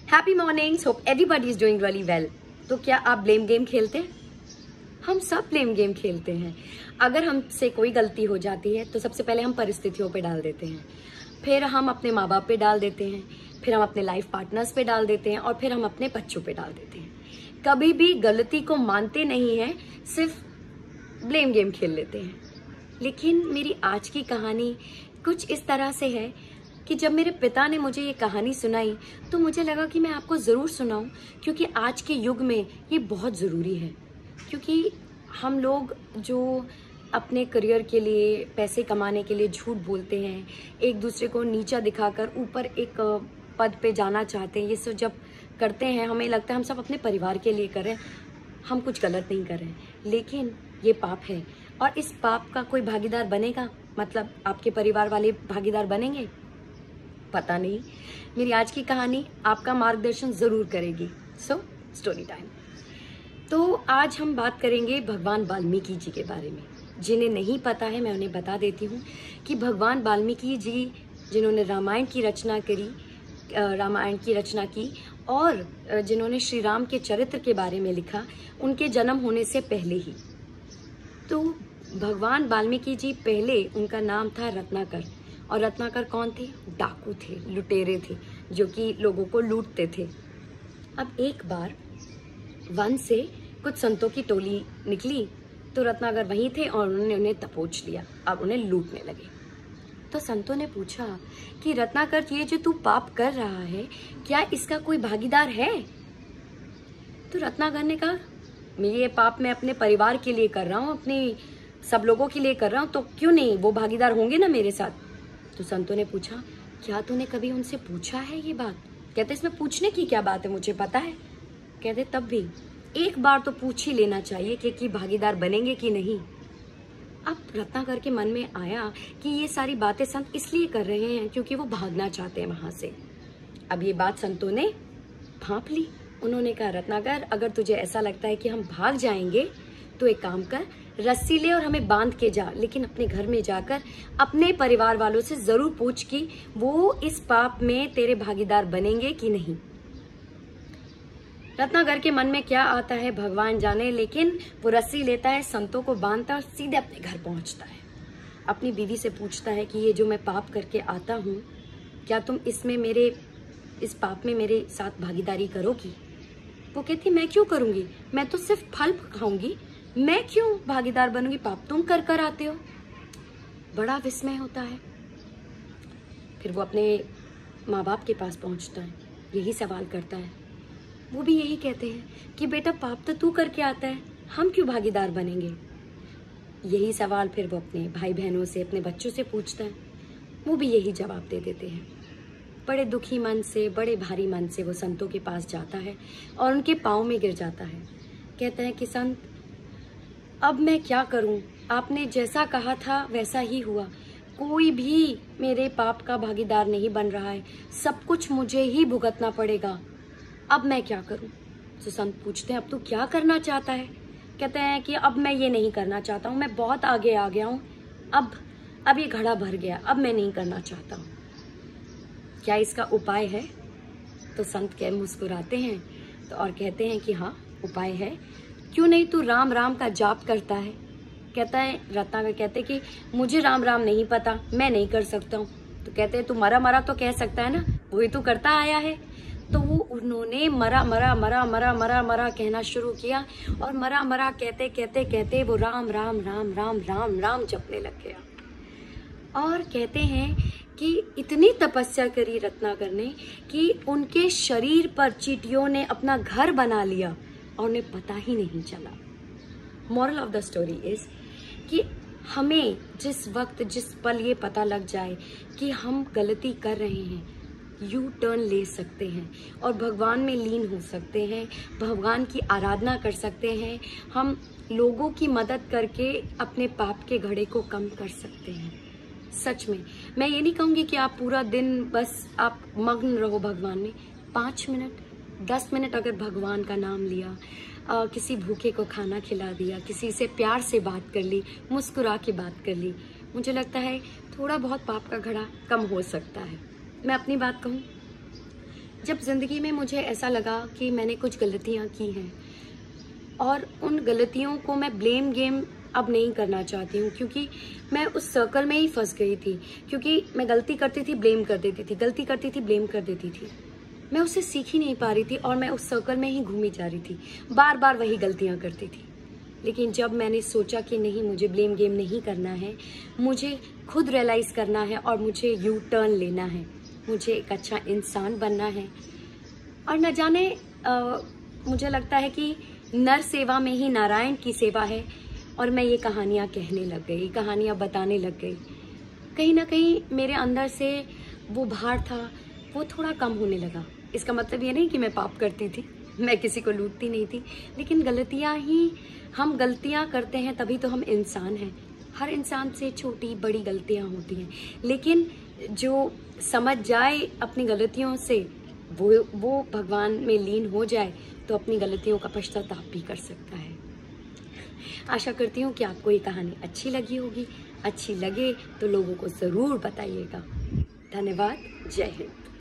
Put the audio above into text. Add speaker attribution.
Speaker 1: Happy mornings, hope everybody is doing really well. तो क्या आप ब्लेम गेम खेलते हैं? हम सब ब्लेम गेम खेलते हैं। अगर हमसे कोई गलती हो जाती है तो सबसे पहले हम परिस्थितियों पे डाल देते हैं, फिर हम अपने माँ बाप पे डाल देते हैं, फिर हम अपने लाइफ पार्टनर्स पे डाल देते हैं और फिर हम अपने बच्चों पे डाल देते हैं। कभी भी गलती को मानते नहीं हैं, सिर्फ ब्लेम गेम खेल लेते हैं। लेकिन मेरी आज की कहानी कुछ इस तरह से है कि जब मेरे पिता ने मुझे ये कहानी सुनाई तो मुझे लगा कि मैं आपको ज़रूर सुनाऊं, क्योंकि आज के युग में ये बहुत ज़रूरी है। क्योंकि हम लोग जो अपने करियर के लिए, पैसे कमाने के लिए झूठ बोलते हैं, एक दूसरे को नीचा दिखाकर ऊपर एक पद पे जाना चाहते हैं, ये सब जब करते हैं हमें लगता है हम सब अपने परिवार के लिए कर रहे हैं, हम कुछ गलत नहीं कर रहे हैं। लेकिन ये पाप है और इस पाप का कोई भागीदार बनेगा, मतलब आपके परिवार वाले भागीदार बनेंगे, पता नहीं। मेरी आज की कहानी आपका मार्गदर्शन ज़रूर करेगी। So story time. तो आज हम बात करेंगे भगवान वाल्मीकि जी के बारे में। जिन्हें नहीं पता है मैं उन्हें बता देती हूँ कि भगवान वाल्मीकि जी जिन्होंने रामायण की रचना की और जिन्होंने श्री राम के चरित्र के बारे में लिखा, उनके जन्म होने से पहले ही। तो भगवान वाल्मीकि जी, पहले उनका नाम था रत्नाकर। और रत्नाकर कौन थे? डाकू थे, लुटेरे थे, जो कि लोगों को लूटते थे। अब एक बार वन से कुछ संतों की टोली निकली तो रत्नाकर वहीं थे और उन्होंने उन्हें दबोच लिया। अब उन्हें लूटने लगे। तो संतों ने पूछा कि रत्नाकर, ये जो तू पाप कर रहा है, क्या इसका कोई भागीदार है? तो रत्नाकर ने कहा, ये पाप मैं अपने परिवार के लिए कर रहा हूँ, अपने सब लोगों के लिए कर रहा हूँ, तो क्यों नहीं, वो भागीदार होंगे ना मेरे साथ। तो संतों ने पूछा, क्या तूने कभी उनसे पूछा है ये बात? कहते इसमें पूछने की क्या बात है, मुझे पता है। कहते तब भी एक बार तो पूछ ही लेना चाहिए कि भागीदार बनेंगे कि नहीं। अब रत्नाकर के मन में आया कि ये सारी बातें संत इसलिए कर रहे हैं क्योंकि वो भागना चाहते हैं वहां से। अब ये बात संतों ने भांप ली। उन्होंने कहा, रत्नाकर, अगर तुझे ऐसा लगता है कि हम भाग जाएंगे तो एक काम कर, रस्सी ले और हमें बांध के जा, लेकिन अपने घर में जाकर अपने परिवार वालों से जरूर पूछ कि वो इस पाप में तेरे भागीदार बनेंगे कि नहीं। रत्नाकर के मन में क्या आता है भगवान जाने, लेकिन वो रस्सी लेता है, संतों को बांधता है और सीधे अपने घर पहुंचता है। अपनी बीवी से पूछता है कि ये जो मैं पाप करके आता हूँ, क्या तुम इस पाप में मेरे साथ भागीदारी करोगी? वो कहती, मैं क्यों करूंगी, मैं तो सिर्फ फल खाऊंगी, मैं क्यों भागीदार बनूंगी, पाप तुम कर आते हो। बड़ा विस्मय होता है। फिर वो अपने माँ बाप के पास पहुंचता है, यही सवाल करता है। वो भी यही कहते हैं कि बेटा, पाप तो तू करके आता है, हम क्यों भागीदार बनेंगे। यही सवाल फिर वो अपने भाई बहनों से, अपने बच्चों से पूछता है। वो भी यही जवाब दे देते हैं। बड़े दुखी मन से, बड़े भारी मन से वो संतों के पास जाता है और उनके पाँव में गिर जाता है। कहता है कि संत, अब मैं क्या करूं, आपने जैसा कहा था वैसा ही हुआ, कोई भी मेरे पाप का भागीदार नहीं बन रहा है, सब कुछ मुझे ही भुगतना पड़ेगा, अब मैं क्या करूं। तो संत पूछते हैं, अब तू क्या करना चाहता है? कहते हैं कि अब मैं ये नहीं करना चाहता हूँ, मैं बहुत आगे आ गया हूँ, अब ये घड़ा भर गया, अब मैं नहीं करना चाहता हूँ। क्या इसका उपाय है? तो संत कह मुस्कुराते हैं तो और कहते हैं कि हाँ, उपाय है, क्यों नहीं तू राम राम का जाप करता है। कहता है, रत्नाकर कहते कि मुझे राम राम नहीं पता, मैं नहीं कर सकता हूँ। तो कहते हैं, तू मरा मरा तो कह सकता है ना, वही तो करता आया है। तो उन्होंने मरा मरा मरा मरा मरा मरा कहना शुरू किया और मरा मरा कहते कहते कहते वो राम राम राम राम राम राम जपने लग गया। और कहते हैं कि इतनी तपस्या करी रत्नाकर ने कि उनके शरीर पर चींटियों ने अपना घर बना लिया और उन्हें पता ही नहीं चला। Moral of the story is कि हमें जिस वक्त, जिस पल ये पता लग जाए कि हम गलती कर रहे हैं, यू टर्न ले सकते हैं और भगवान में लीन हो सकते हैं, भगवान की आराधना कर सकते हैं, हम लोगों की मदद करके अपने पाप के घड़े को कम कर सकते हैं। सच में मैं ये नहीं कहूँगी कि आप पूरा दिन बस आप मग्न रहो भगवान में। 5 मिनट, 10 मिनट अगर भगवान का नाम लिया, किसी भूखे को खाना खिला दिया, किसी से प्यार से बात कर ली, मुस्कुरा के बात कर ली, मुझे लगता है थोड़ा बहुत पाप का घड़ा कम हो सकता है। मैं अपनी बात कहूँ, जब ज़िंदगी में मुझे ऐसा लगा कि मैंने कुछ गलतियाँ की हैं और उन गलतियों को मैं ब्लेम गेम अब नहीं करना चाहती हूँ, क्योंकि मैं उस सर्कल में ही फंस गई थी। क्योंकि मैं गलती करती थी, ब्लेम कर देती थी, गलती करती थी, ब्लेम कर देती थी। मैं उससे सीख ही नहीं पा रही थी और मैं उस सर्कल में ही घूमी जा रही थी, बार बार वही गलतियाँ करती थी। लेकिन जब मैंने सोचा कि नहीं, मुझे ब्लेम गेम नहीं करना है, मुझे खुद रियलाइज़ करना है और मुझे यू टर्न लेना है, मुझे एक अच्छा इंसान बनना है। और न जाने मुझे लगता है कि नर सेवा में ही नारायण की सेवा है। और मैं ये कहानियाँ कहने लग गई, कहानियाँ बताने लग गई। कहीं ना कहीं मेरे अंदर से वो भार था, वो थोड़ा कम होने लगा। इसका मतलब ये नहीं कि मैं पाप करती थी, मैं किसी को लूटती नहीं थी, लेकिन हम गलतियाँ करते हैं तभी तो हम इंसान हैं। हर इंसान से छोटी बड़ी गलतियाँ होती हैं, लेकिन जो समझ जाए अपनी गलतियों से, वो भगवान में लीन हो जाए, तो अपनी गलतियों का पश्चाताप भी कर सकता है। आशा करती हूँ कि आपको ये कहानी अच्छी लगी होगी। अच्छी लगे तो लोगों को ज़रूर बताइएगा। धन्यवाद। जय हिंद।